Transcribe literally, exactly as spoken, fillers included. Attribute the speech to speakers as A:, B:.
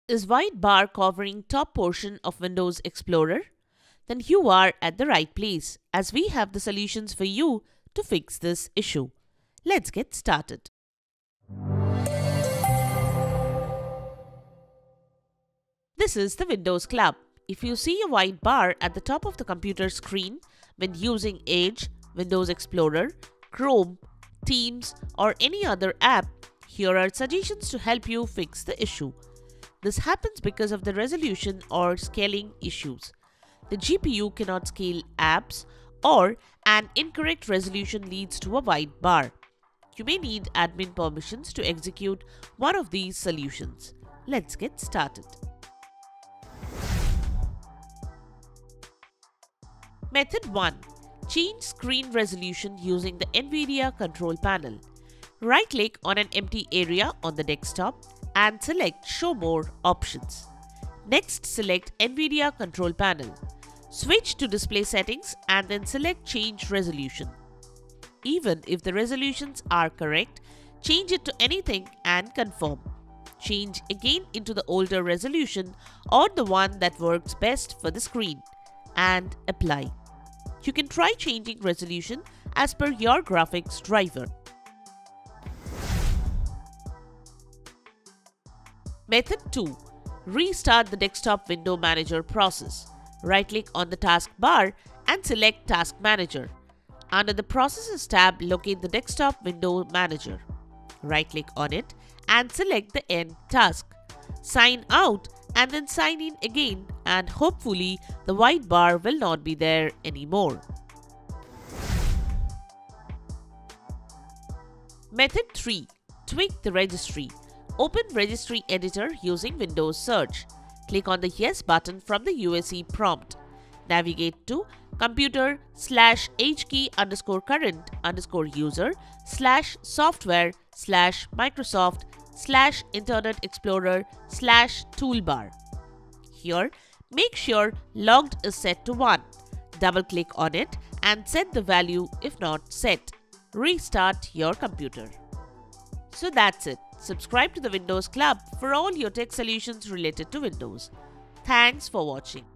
A: Is white bar covering top portion of Windows Explorer? Then you are at the right place, as we have the solutions for you to fix this issue. Let's get started. This is the Windows Club. If you see a white bar at the top of the computer screen when using Edge, Windows Explorer, Chrome, Teams or any other app, here are suggestions to help you fix the issue. This happens because of the resolution or scaling issues. The G P U cannot scale apps, or an incorrect resolution leads to a white bar. You may need admin permissions to execute one of these solutions. Let's get started. Method one. Change screen resolution using the NVIDIA control panel. Right-click on an empty area on the desktop and select Show More options. Next, select NVIDIA Control Panel. Switch to Display Settings and then select Change Resolution. Even if the resolutions are correct, change it to anything and confirm. Change again into the older resolution or the one that works best for the screen and apply. You can try changing resolution as per your graphics driver. Method two. Restart the desktop window manager process. Right-click on the taskbar and select Task Manager. Under the Processes tab, locate the desktop window manager. Right-click on it and select the End task. Sign out and then sign in again, and hopefully the white bar will not be there anymore. Method three. Tweak the registry. Open Registry Editor using Windows Search. Click on the Yes button from the U S E prompt. Navigate to computer slash hkey underscore current underscore user slash software slash Microsoft slash Internet Explorer slash toolbar. Here, make sure logged is set to one. Double click on it and set the value if not set. Restart your computer. So that's it. Subscribe to the Windows Club for all your tech solutions related to Windows. Thanks for watching.